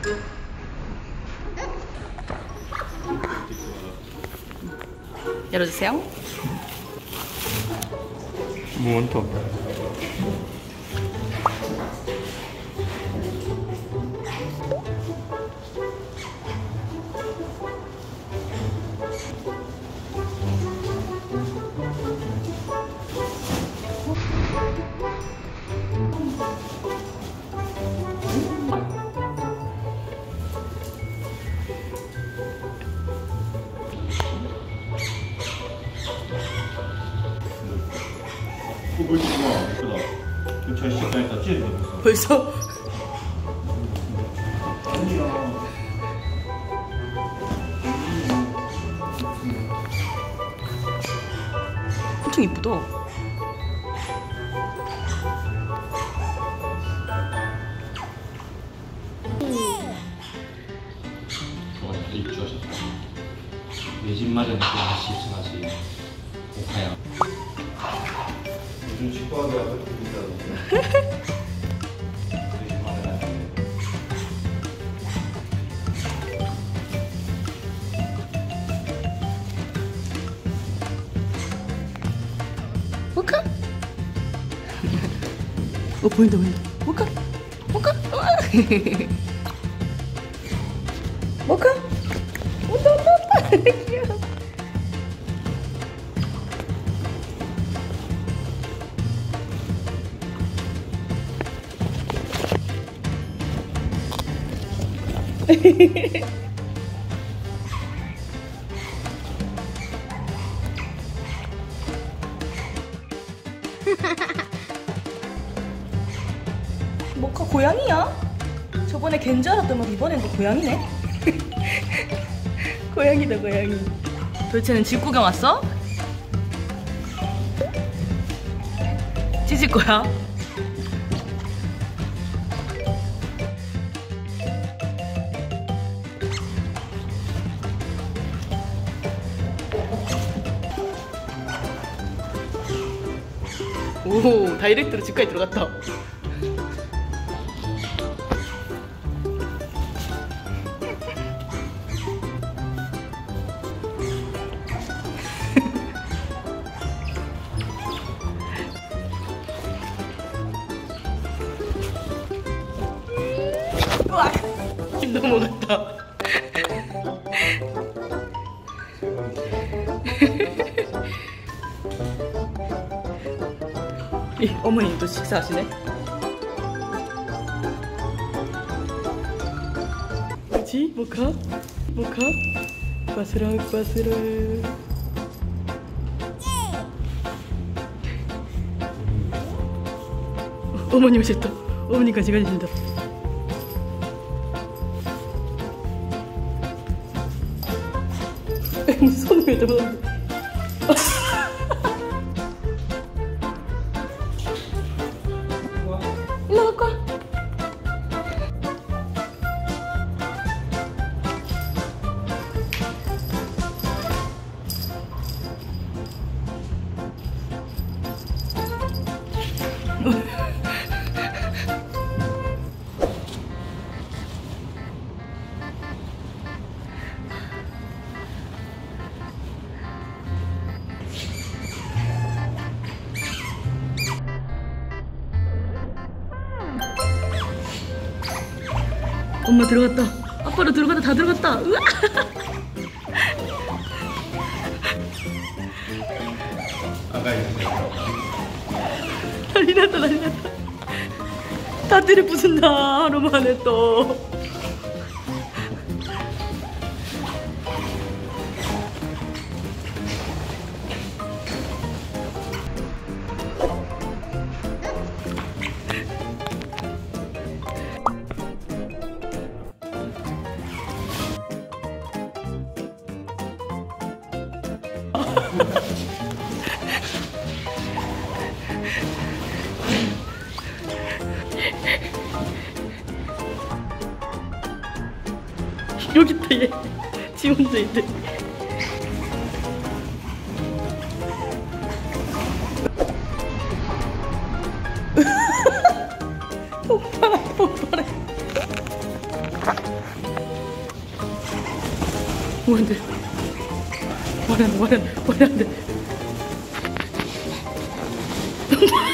열어주세요. 뭐 많다. 벌써 좋아. 예쁘다. 잘 시작하니까 찌른다 벌써? 아니야. 엄청 이쁘다. 입주하셨다. 내 집 마련에 다시 입증하지. 오카야. 요즘 집구하기가 그렇게 비싸던데. 내 집 마련하는데. 모카? 보인다 보인다. 모카? 모카? 모카? 온다 온다 온다. 귀여워. 모카 고양이야? 저번에 걘줄 알았더만 이번엔 또 고양이네? 고양이다 고양이. 도대체는 집 구경 왔어? 찢을 거야? 오, 다이렉트로 집까지 들어갔다. 으악! 집 넘어갔다. 어머님도 식사하시네. 그치? 모카? 모카? 바스락 바스락. 어머니 오셨다. 어머니까지 가신다. 손을 왜 잡았는데? 일로 갖고 와. 엄마 들어갔다. 아빠로 들어갔다. 다 들어갔다. 우와. 아까 있었어요. 난리 났다 난리 났다. 다 때려 부순다. 하루 만에 또. 여기 있다 얘. 지 혼자 있대. 폭발해 폭발해. 뭐한데? 뭐하는데?